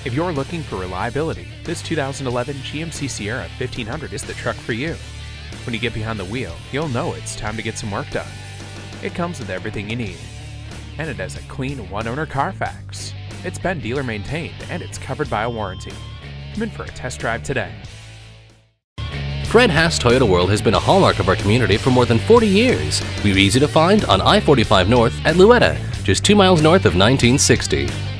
If you're looking for reliability, this 2011 GMC Sierra 1500 is the truck for you. When you get behind the wheel, you'll know it's time to get some work done. It comes with everything you need, and it has a clean one-owner Carfax. It's been dealer maintained, and it's covered by a warranty. Come in for a test drive today. Fred Haas Toyota World has been a hallmark of our community for more than 40 years. We're easy to find on I-45 North at Louetta, just 2 miles north of 1960.